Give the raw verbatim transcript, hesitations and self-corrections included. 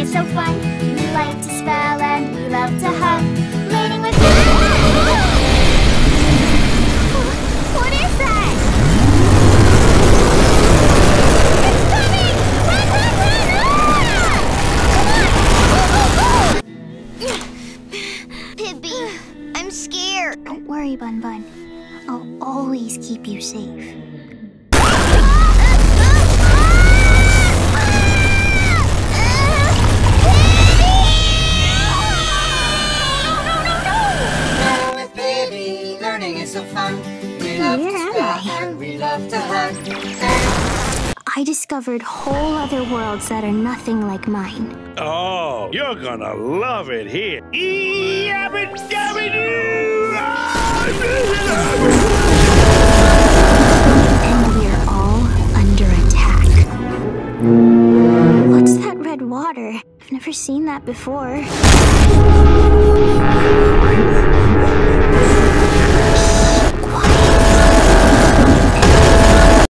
is so fun. We like to spell and we love to hug. Learning with What is that? It's coming! Run, run, run! Pibby, I'm scared. Don't worry, Bun Bun. I'll always keep you safe. So fun. We love Where to am spell I? and we love to hug. I discovered whole other worlds that are nothing like mine. Oh, you're gonna love it here. And we're all under attack. What's that red water? I've never seen that before.